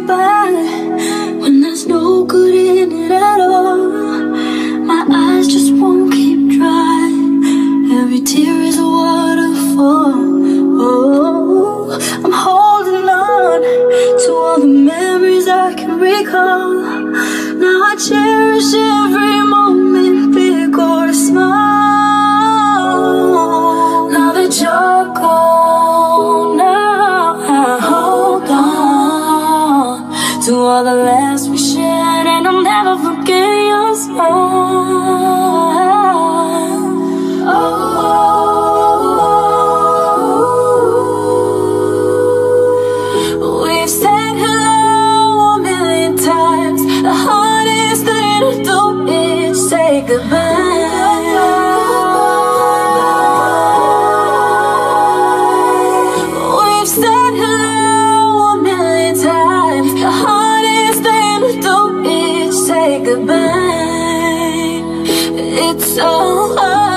goodbye when there's no good in it at all. My eyes just won't keep dry. Every tear is a waterfall. Oh, I'm holding on to all the memories I can recall. Now I cherish every moment, big or small. Now that you're gone, now I hold on to all the laughs we shared, and I'll never forget your smile. We've said hello a million times. The hardest thing to do is say goodbye. We've said hello a million times. The hardest thing to do is say goodbye. It's so hard.